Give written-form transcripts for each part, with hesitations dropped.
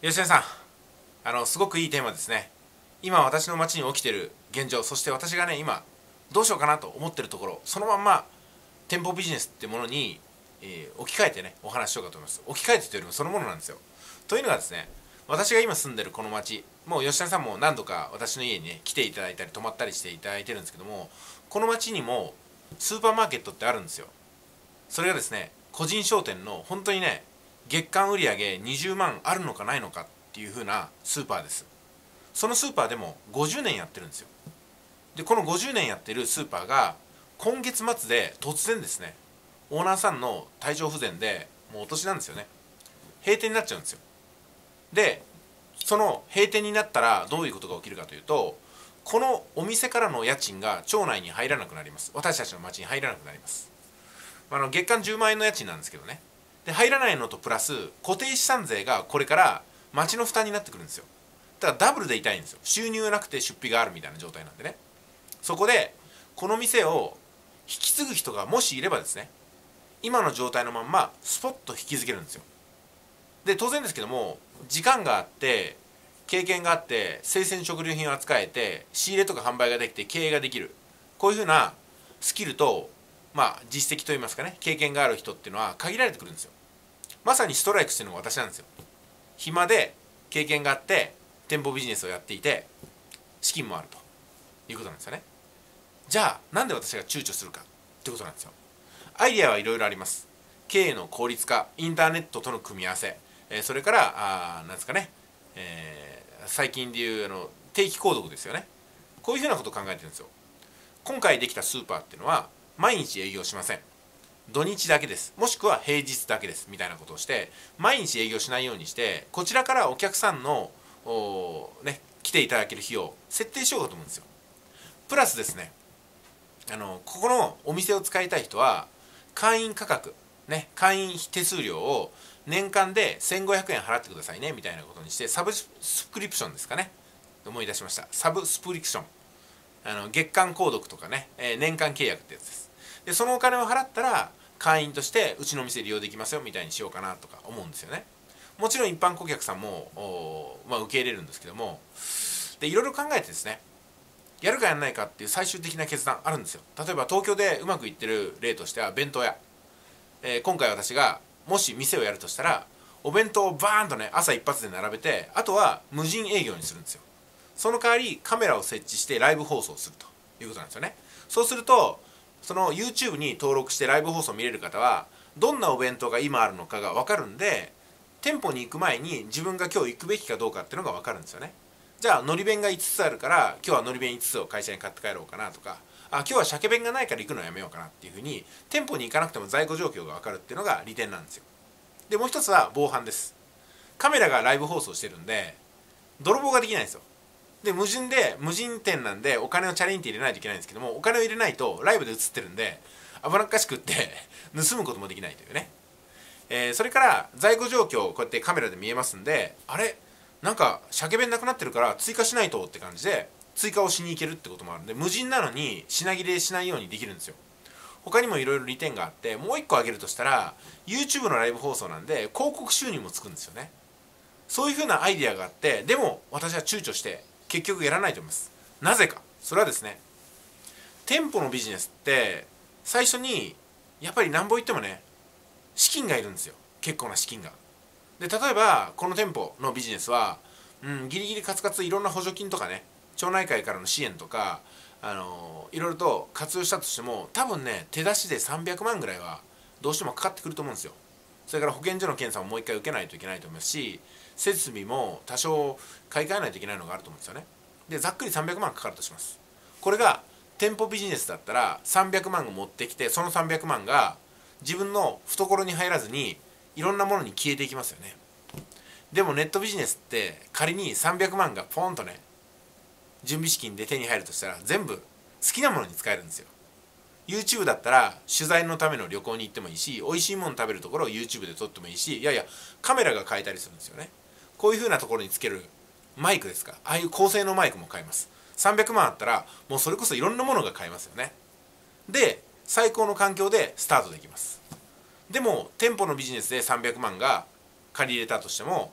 吉田さん、すごくいいテーマですね。今私の街に起きている現状、そして私がね、今どうしようかなと思ってるところ、そのまんま店舗ビジネスってものに、置き換えてね、お話ししようかと思います。置き換えてというよりもそのものなんですよ。というのがですね、私が今住んでるこの街、もう吉田さんも何度か私の家にね、来ていただいたり泊まったりしていただいてるんですけども、この街にもスーパーマーケットってあるんですよ。それがですね、個人商店の本当にね、月間売上20万あるのかないのかっていう風なスーパーです。そのスーパーでも50年やってるんですよ。でこの50年やってるスーパーが今月末で突然ですね、オーナーさんの体調不全でもうお年なんですよね、閉店になっちゃうんですよ。でその閉店になったらどういうことが起きるかというと、このお店からの家賃が町内に入らなくなります。私たちの町に入らなくなります。月間10万円の家賃なんですけどね。で入らないのとプラス固定資産税がこれから町の負担になってくるんですよ。だからダブルで痛いんですよ。収入がなくて出費があるみたいな状態なんでね。そこでこの店を引き継ぐ人がもしいればですね、今の状態のまんまスポッと引き継げるんですよ。で当然ですけども、時間があって経験があって生鮮食料品を扱えて仕入れとか販売ができて経営ができる、こういうふうなスキルと実績といいますかね、経験がある人っていうのは限られてくるんですよ。まさにストライクしてるのが私なんですよ。暇で経験があって店舗ビジネスをやっていて資金もあるということなんですよね。じゃあなんで私が躊躇するかってことなんですよ。アイデアはいろいろあります。経営の効率化、インターネットとの組み合わせ、それからなんですかね、最近でいう定期購読ですよね。こういうふうなことを考えてるんですよ。今回できたスーパーっていうのは毎日営業しません。土日だけです、もしくは平日だけですみたいなことをして毎日営業しないようにして、こちらからお客さんの来ていただける日を設定しようかと思うんですよ。プラスですね、ここのお店を使いたい人は会員価格、会員手数料を年間で1500円払ってくださいねみたいなことにして、サブスクリプションですかね、思い出しました。サブスクリプション、月間購読とかね、年間契約ってやつです。でそのお金を払ったら会員としてうちのお店利用できますよみたいにしようかなとか思うんですよね。もちろん一般顧客さんも、受け入れるんですけども、でいろいろ考えてですね、やるかやらないかっていう最終的な決断あるんですよ。例えば東京でうまくいってる例としては弁当屋、今回私がもし店をやるとしたら、お弁当をバーンとね朝一発で並べて、あとは無人営業にするんですよ。その代わりカメラを設置してライブ放送するということなんですよね。そうするとその YouTube に登録してライブ放送見れる方はどんなお弁当が今あるのかが分かるんで、店舗に行く前に自分が今日行くべきかどうかっていうのが分かるんですよね。じゃあのり弁が5つあるから今日はのり弁5つを会社に買って帰ろうかなとか、今日は鮭弁がないから行くのやめようかなっていうふうに店舗に行かなくても在庫状況が分かるっていうのが利点なんですよ。でもう一つは防犯です。カメラがライブ放送してるんで泥棒ができないんですよ。で無人店なんでお金をチャリンって入れないといけないんですけども、お金を入れないとライブで映ってるんで危なっかしくって盗むこともできないというね。それから在庫状況をこうやってカメラで見えますんで、あれなんか鮭弁なくなってるから追加しないとって感じで追加をしに行けるってこともあるんで、無人なのに品切れしないようにできるんですよ。他にもいろいろ利点があって、もう一個挙げるとしたら YouTube のライブ放送なんで広告収入もつくんですよね。そういうふうなアイディアがあって、でも私は躊躇して結局やらないと思います。なぜか、それはですね、店舗のビジネスって最初にやっぱりなんぼ言ってもね、資金がいるんですよ。結構な資金が。で例えばこの店舗のビジネスは、ギリギリカツカツいろんな補助金とかね、町内会からの支援とかいろいろと活用したとしても、多分ね手出しで300万ぐらいはどうしてもかかってくると思うんですよ。それから保健所の検査ももう一回受けないといけないと思いますし、設備も多少買い替えないといけないのがあると思うんですよね。でざっくり300万かかるとします。これが店舗ビジネスだったら300万を持ってきて、その300万が自分の懐に入らずにいろんなものに消えていきますよね。でもネットビジネスって仮に300万がポンとね準備資金で手に入るとしたら全部好きなものに使えるんですよ。 YouTube だったら取材のための旅行に行ってもいいし、美味しいもの食べるところを YouTube で撮ってもいいし、いやいやカメラが買えたりするんですよね。こういう風なところにつけるマイクですか、ああいう高性能マイクも買えます。300万あったらもうそれこそいろんなものが買えますよね。で最高の環境でスタートできます。でも店舗のビジネスで300万が借り入れたとしても、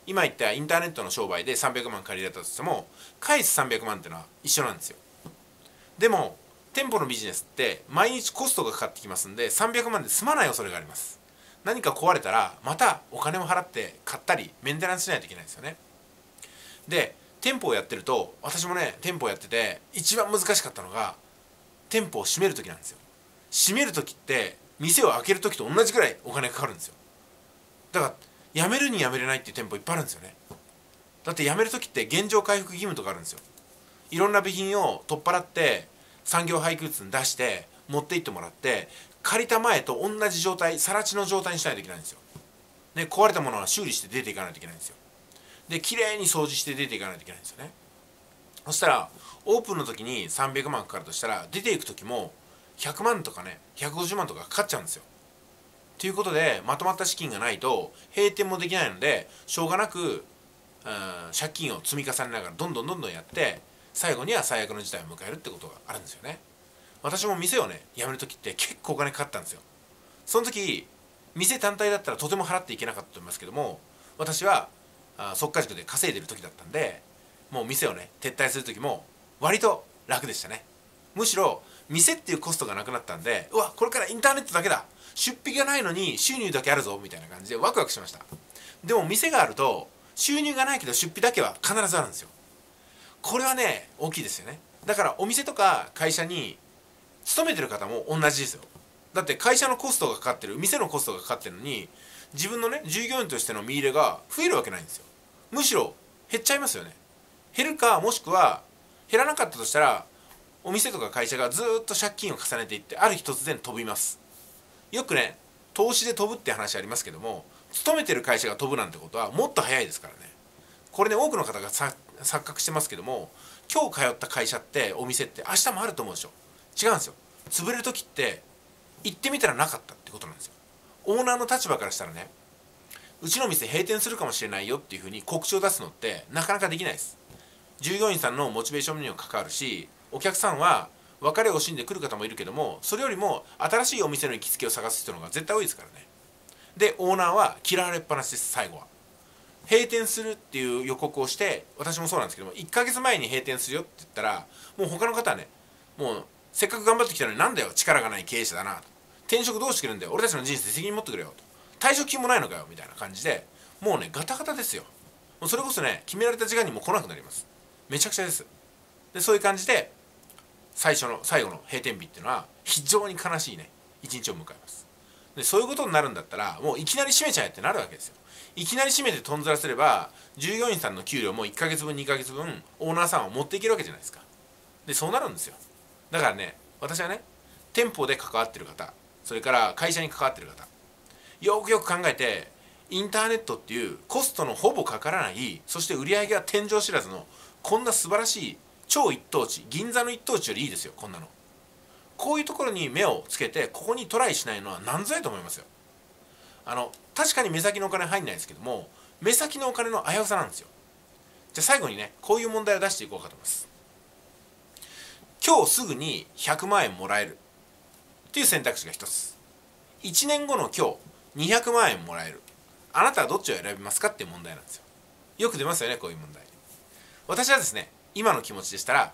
今言ったインターネットの商売で300万借りれたとしても返す300万っていうのは一緒なんですよ。でも店舗のビジネスって毎日コストがかかってきますんで300万で済まない恐れがあります。何か壊れたらまたお金を払って買ったりメンテナンスしないといけないんですよね。で店舗をやってると、私もね店舗をやってて一番難しかったのが店舗を閉める時なんですよ。閉める時って店を開ける時と同じぐらいお金かかるんですよ。だから辞めるに辞めれないっていう店舗いっぱいあるんですよね。だって辞める時って原状回復義務とかあるんですよ。いろんな備品を取っ払って産業廃棄物に出して持って行ってもらって借りた前と同じ状態、更地の状態にしないといけないんですよ。で壊れたものは修理して出ていかないといけないんですよ。できれいに掃除して出ていかないといけないんですよね。そしたらオープンの時に300万かかるとしたら出ていく時も100万とかね150万とかかかっちゃうんですよ。ということでまとまった資金がないと閉店もできないのでしょうがなく借金を積み重ねながらどんどんやって最後には最悪の事態を迎えるってことがあるんですよね。私も店をね辞める時って結構お金かかったんですよ。その時店単体だったらとても払っていけなかったと思いますけども、私は速稼塾で稼いでる時だったんでもう店をね撤退する時も割と楽でしたね。むしろ店っていうコストがなくなったんで、うわこれからインターネットだけだ、出費がないのに収入だけあるぞみたいな感じでワクワクしました。でも店があると収入がないけど出費だけは必ずあるんですよ。これはね大きいですよね。だからお店とか会社に勤めてる方も同じですよ。だって会社のコストがかかってる、店のコストがかかってるのに自分のね従業員としての見入れが増えるわけないんですよ。むしろ減っちゃいますよね。減るかもしくは減らなかったとしたらお店とか会社がずっと借金を重ねていってある日突然飛びます。よくね投資で飛ぶって話ありますけども、勤めてる会社が飛ぶなんてことはもっと早いですからね。これね多くの方が錯覚してますけども、今日通った会社ってお店って明日もあると思うでしょ。違うんですよ。潰れる時って行ってみたらなかったってことなんですよ。オーナーの立場からしたらね、うちの店閉店するかもしれないよっていうふうに告知を出すのってなかなかできないです。従業員さんのモチベーションにも関わるし、お客さんは別れを惜しんでくる方もいるけども、それよりも新しいお店の行きつけを探す人の方が絶対多いですからね。でオーナーは嫌われっぱなしです。最後は閉店するっていう予告をして、私もそうなんですけども1ヶ月前に閉店するよって言ったらもう他の方はね、もうせっかく頑張ってきたのになんだよ力がない経営者だなと、転職どうしてくれるんだよ、俺たちの人生責任持ってくれよと、退職金もないのかよみたいな感じでもうねガタガタですよ。もうそれこそね決められた時間にも来なくなります。めちゃくちゃです。でそういう感じで最後の閉店日っていうのは非常に悲しいね一日を迎えます。でそういうことになるんだったらもういきなり閉めちゃえってなるわけですよ。いきなり閉めてとんずらすれば従業員さんの給料も1ヶ月分2ヶ月分オーナーさんは持っていけるわけじゃないですか。でそうなるんですよ。だからね私はね店舗で関わってる方、それから会社に関わってる方、よくよく考えてインターネットっていうコストのほぼかからない、そして売り上げが天井知らずのこんな素晴らしい超一等地、銀座の一等地よりいいですよこんなの。こういうところに目をつけてここにトライしないのは何ぞやと思いますよ。確かに目先のお金入んないですけども、目先のお金の危うさなんですよ。じゃあ最後にねこういう問題を出していこうかと思います。今日すぐに100万円もらえるっていう選択肢が一つ、1年後の今日200万円もらえる、あなたはどっちを選びますかっていう問題なんですよ。よく出ますよねこういう問題。私はですね今の気持ちでしたら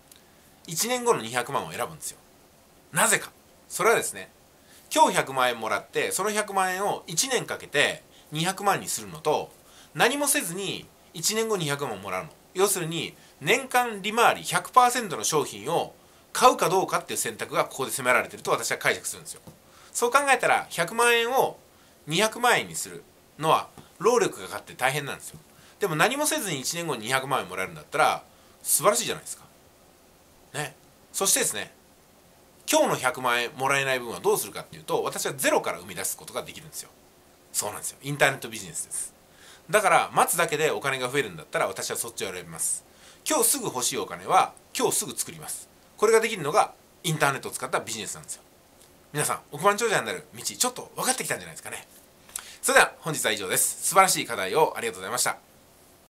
1年後の200万を選ぶんですよ。なぜか、それはですね今日100万円もらってその100万円を1年かけて200万にするのと、何もせずに1年後200万もらうの、要するに年間利回り 100% の商品を買うかどうかっていう選択がここで迫られてると私は解釈するんですよ。そう考えたら100万円を200万円にするのは労力がかかって大変なんですよ。でも何もせずに1年後に200万円もらえるんだったら素晴らしいじゃないですかね。そしてですね今日の100万円もらえない分はどうするかっていうと、私はゼロから生み出すことができるんですよ。そうなんですよ、インターネットビジネスです。だから待つだけでお金が増えるんだったら私はそっちを選びます。今日すぐ欲しいお金は今日すぐ作ります。これができるのがインターネットを使ったビジネスなんですよ。皆さん億万長者になる道ちょっと分かってきたんじゃないですかね。それでは本日は以上です。素晴らしい課題をありがとうございました。